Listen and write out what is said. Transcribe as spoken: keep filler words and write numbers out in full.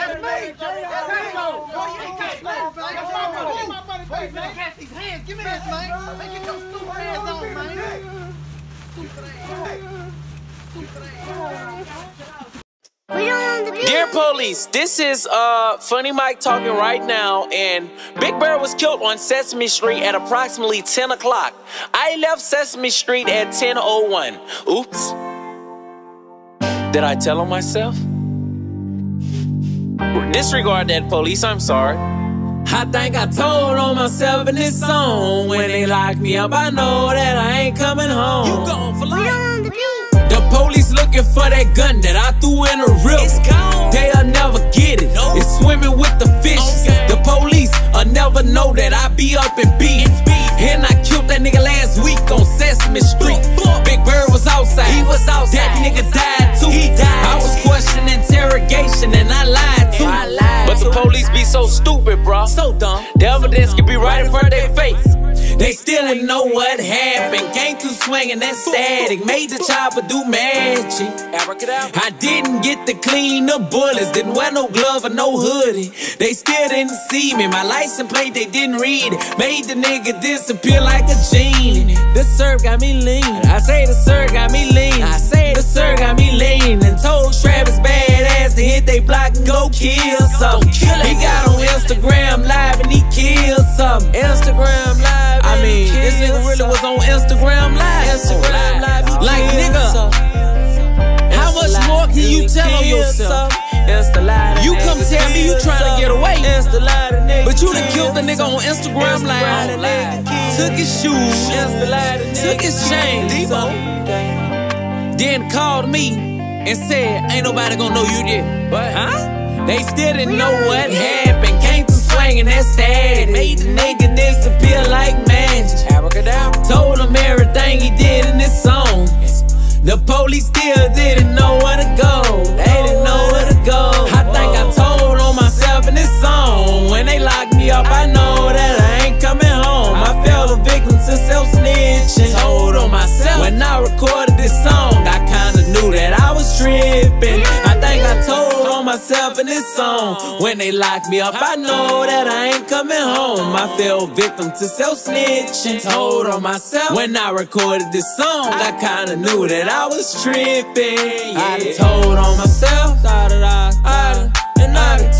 That's me. That's me. Boy, you ain't catch my money. Catch these hands. Give me this, man. Man, get your stupid hands on, man. Dear police, this is uh, FunnyMike talking right now, and Big Bear was killed on Sesame Street at approximately ten o'clock. I left Sesame Street at ten oh one. Oops. Did I tell on myself? Disregard that, police, I'm sorry. I think I told on myself in this song. When they lock me up, I know that I ain't coming home. You gone for life. The police looking for that gun that I threw in a river. It's gone. They'll never get it. No. It's swimming with the fishes. Okay. The police will never know that I be up in beef. And I killed that nigga last week on Sesame Street. Big Bird was outside. He was outside. That nigga died too. He died. I was questioning interrogation and I lied too. I lied but the police be so stupid, bro. So dumb. The evidence can be right in front of their face. They still didn't know what happened. Came through swinging that static. Made the chopper do magic. I didn't get to clean the bullets. Didn't wear no glove or no hoodie. They still didn't see me. My license plate, they didn't read it. Made the nigga disappear like a genie. The syrup got me lean. I say the syrup got me lean. I say the syrup got me lean. And told Travis badass to hit they block and go kill something. He got on Instagram live and he killed something. Instagram live. I mean, this nigga really was on Instagram live. Instagram live. Like nigga, how much more can you tell on yourself? You come tell me you trying to get away, but you done killed the nigga on Instagram live. Took his shoes, took his chain, then called me and said, ain't nobody gonna know you did. Huh? They still didn't know what happened. Came through swinging that static. Made the nigga disappear like magic. Told him everything he did in this song. The police still didn't know where to go. They didn't know where to go. I think I told on myself in this song. When they locked me up, I know that I ain't coming home. I fell a victim to self-snitching. Told on myself. When I recorded this song, I kinda knew that I was tripping. I think I told on myself in this song. When they locked me up, I know that I ain't coming home. I fell victim to self-snitching. Told on myself. When I recorded this song, I kinda knew that I was tripping. Yeah. I told on myself. I done, and I done